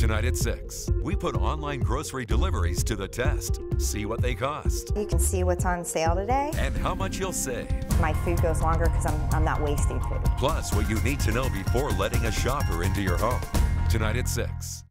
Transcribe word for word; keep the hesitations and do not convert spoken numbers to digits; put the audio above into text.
Tonight at six, we put online grocery deliveries to the test. See what they cost You can see what's on sale today. and how much you'll save. My food goes longer because I'm, I'm not wasting food. Plus, what you need to know before letting a shopper into your home. Tonight at six.